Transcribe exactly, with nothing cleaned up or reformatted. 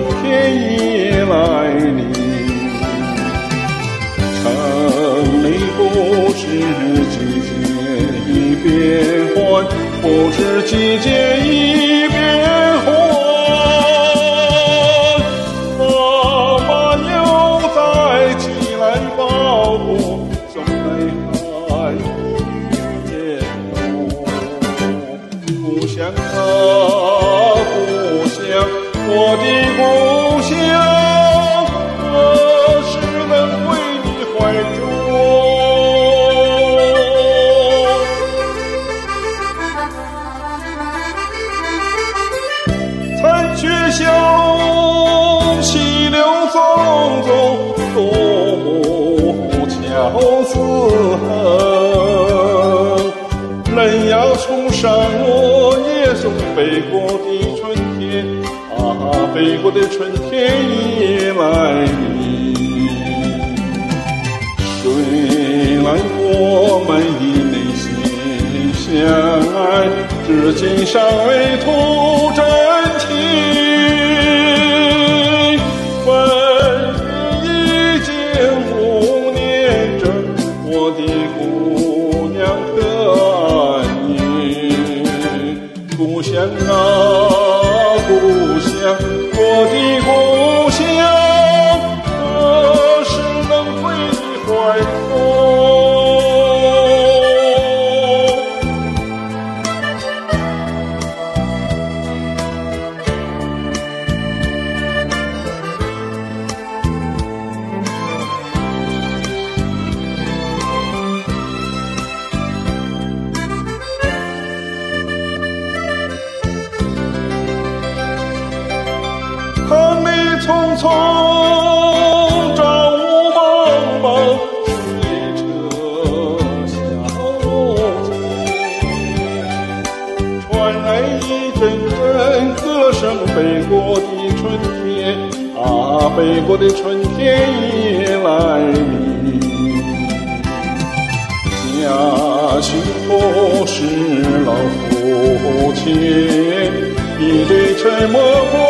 天也来临。城里不知季节已变换，不知季节已变换。妈妈又再起来抱我，送来爱与眼眸。故乡啊，故乡，我的故乡，何时能归你怀中？残雪乡，溪流淙淙，多么巧似痕。人要从山落叶送北国的春天，啊，北国的春天也来临。虽然我们已内心相爱，至今尚未吐真情。风雨已经不念着我的姑娘可安宁。故乡啊，故乡，我的故乡，何时能归你怀中？寒梅匆匆，朝雾茫茫，是列车消减，传来一阵阵歌声。北国的春天啊，北国的春天也来临。家训不是老父亲，一对沉默不